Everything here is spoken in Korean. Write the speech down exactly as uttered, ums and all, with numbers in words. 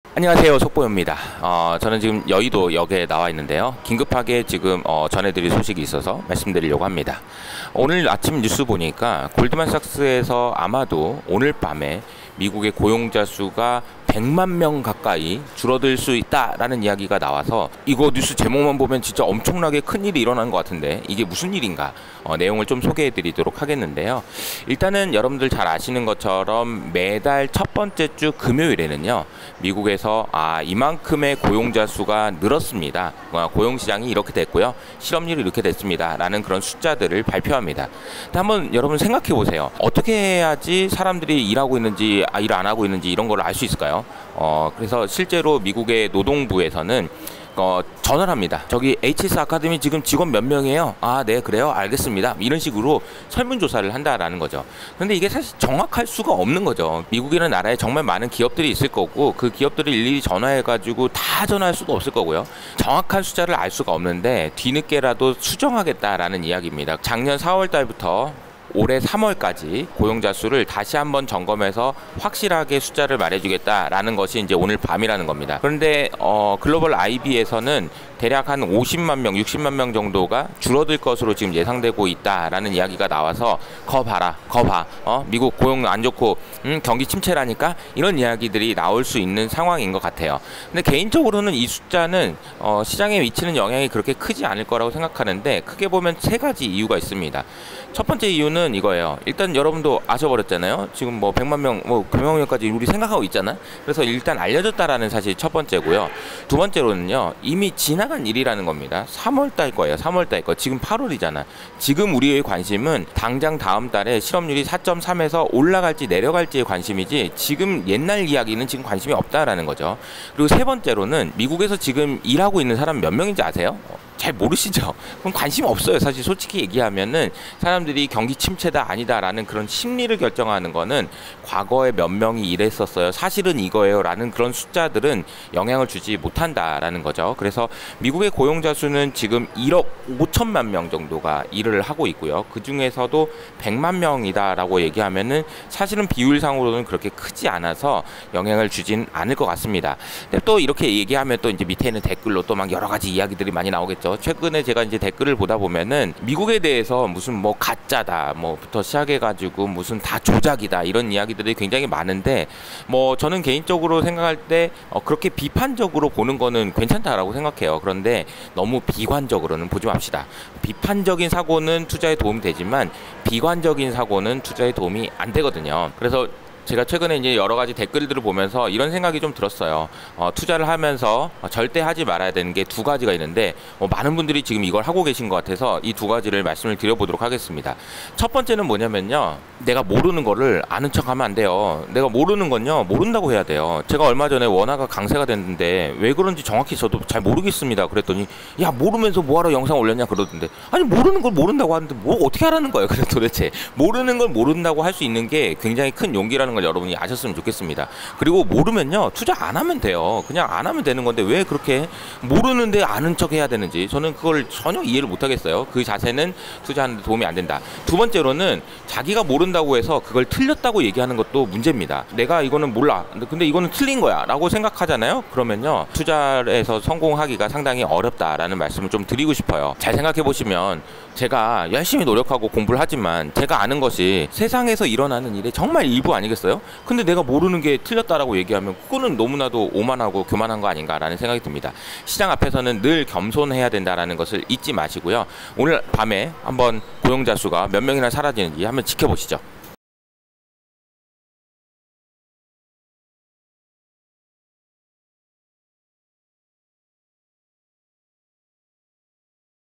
안녕하세요, 속보입니다. 어, 저는 지금 여의도 역에 나와 있는데요. 긴급하게 지금 어, 전해드릴 소식이 있어서 말씀드리려고 합니다. 오늘 아침 뉴스 보니까 골드만삭스에서 아마도 오늘 밤에 미국의 고용자 수가 백만 명 가까이 줄어들 수 있다라는 이야기가 나와서 이거 뉴스 제목만 보면 진짜 엄청나게 큰일이 일어난 것 같은데 이게 무슨 일인가 어, 내용을 좀 소개해 드리도록 하겠는데요. 일단은 여러분들 잘 아시는 것처럼 매달 첫 번째 주 금요일에는요, 미국에서 아 이만큼의 고용자 수가 늘었습니다. 어, 고용시장이 이렇게 됐고요, 실업률이 이렇게 됐습니다 라는 그런 숫자들을 발표합니다. 한번 여러분 생각해 보세요. 어떻게 해야지 사람들이 일하고 있는지 아, 일 안 하고 있는지 이런 걸 알 수 있을까요? 어, 그래서 실제로 미국의 노동부에서는 어, 전화를 합니다. 저기 에이치에스 아카데미 지금 직원 몇 명이에요? 아, 네, 그래요? 알겠습니다. 이런 식으로 설문조사를 한다라는 거죠. 근데 이게 사실 정확할 수가 없는 거죠. 미국이라는 나라에 정말 많은 기업들이 있을 거고 그 기업들을 일일이 전화해가지고 다 전화할 수도 없을 거고요. 정확한 숫자를 알 수가 없는데 뒤늦게라도 수정하겠다라는 이야기입니다. 작년 사월 달부터 올해 삼월까지 고용자 수를 다시 한번 점검해서 확실하게 숫자를 말해주겠다라는 것이 이제 오늘 밤이라는 겁니다. 그런데 어, 글로벌 아이비에서는 대략 한 오십만 명, 육십만 명 정도가 줄어들 것으로 지금 예상되고 있다라는 이야기가 나와서 거 봐라, 거 봐. 어? 미국 고용 안 좋고 음, 경기 침체라니까 이런 이야기들이 나올 수 있는 상황인 것 같아요. 근데 개인적으로는 이 숫자는 어, 시장에 미치는 영향이 그렇게 크지 않을 거라고 생각하는데 크게 보면 세 가지 이유가 있습니다. 첫 번째 이유는 이거예요. 일단 여러분도 아셔버렸잖아요. 지금 뭐 백만 명, 뭐 백만 명까지 우리 생각하고 있잖아. 그래서 일단 알려졌다라는 사실이 첫 번째고요. 두 번째로는요, 이미 지나간 일이라는 겁니다. 삼월 달 거예요. 삼월 달 거. 지금 팔월이잖아. 지금 우리의 관심은 당장 다음 달에 실업률이 사 점 삼에서 올라갈지 내려갈지의 관심이지 지금 옛날 이야기는 지금 관심이 없다라는 거죠. 그리고 세 번째로는 미국에서 지금 일하고 있는 사람 몇 명인지 아세요? 잘 모르시죠? 그럼 관심 없어요. 사실 솔직히 얘기하면은 사람들이 경기 침체다 아니다라는 그런 심리를 결정하는 거는 과거에 몇 명이 일했었어요, 사실은 이거예요 라는 그런 숫자들은 영향을 주지 못한다라는 거죠. 그래서 미국의 고용자 수는 지금 일억 오천만 명 정도가 일을 하고 있고요. 그 중에서도 백만 명이다 라고 얘기하면은 사실은 비율상으로는 그렇게 크지 않아서 영향을 주진 않을 것 같습니다. 근데 또 이렇게 얘기하면 또 이제 밑에는 댓글로 또 막 여러 가지 이야기들이 많이 나오겠죠. 최근에 제가 이제 댓글을 보다 보면은 미국에 대해서 무슨 뭐 가짜다 뭐부터 시작해가지고 무슨 다 조작이다 이런 이야기들이 굉장히 많은데, 뭐 저는 개인적으로 생각할 때 어 그렇게 비판적으로 보는 거는 괜찮다라고 생각해요. 그런데 너무 비관적으로는 보지 맙시다. 비판적인 사고는 투자에 도움이 되지만 비관적인 사고는 투자에 도움이 안 되거든요. 그래서 제가 최근에 이제 여러 가지 댓글들을 보면서 이런 생각이 좀 들었어요. 어, 투자를 하면서 절대 하지 말아야 되는 게 두 가지가 있는데 어, 많은 분들이 지금 이걸 하고 계신 것 같아서 이 두 가지를 말씀을 드려보도록 하겠습니다. 첫 번째는 뭐냐면요, 내가 모르는 거를 아는 척하면 안 돼요. 내가 모르는 건요, 모른다고 해야 돼요. 제가 얼마 전에 원화가 강세가 됐는데 왜 그런지 정확히 저도 잘 모르겠습니다 그랬더니 야, 모르면서 뭐하러 영상 올렸냐 그러던데, 아니 모르는 걸 모른다고 하는데 뭐 어떻게 하라는 거예요. 그래서 도대체 모르는 걸 모른다고 할 수 있는 게 굉장히 큰 용기라는 걸 여러분이 아셨으면 좋겠습니다. 그리고 모르면요, 투자 안 하면 돼요. 그냥 안 하면 되는 건데 왜 그렇게 모르는데 아는 척 해야 되는지 저는 그걸 전혀 이해를 못 하겠어요. 그 자세는 투자하는 데 도움이 안 된다. 두 번째로는 자기가 모른다고 해서 그걸 틀렸다고 얘기하는 것도 문제입니다. 내가 이거는 몰라, 근데 이거는 틀린 거야 라고 생각하잖아요. 그러면요, 투자에서 성공하기가 상당히 어렵다라는 말씀을 좀 드리고 싶어요. 잘 생각해 보시면 제가 열심히 노력하고 공부를 하지만 제가 아는 것이 세상에서 일어나는 일의 정말 일부 아니겠어요? 근데 내가 모르는 게 틀렸다라고 얘기하면 그거는 너무나도 오만하고 교만한 거 아닌가라는 생각이 듭니다. 시장 앞에서는 늘 겸손해야 된다라는 것을 잊지 마시고요. 오늘 밤에 한번 고용자 수가 몇 명이나 사라지는지 한번 지켜보시죠.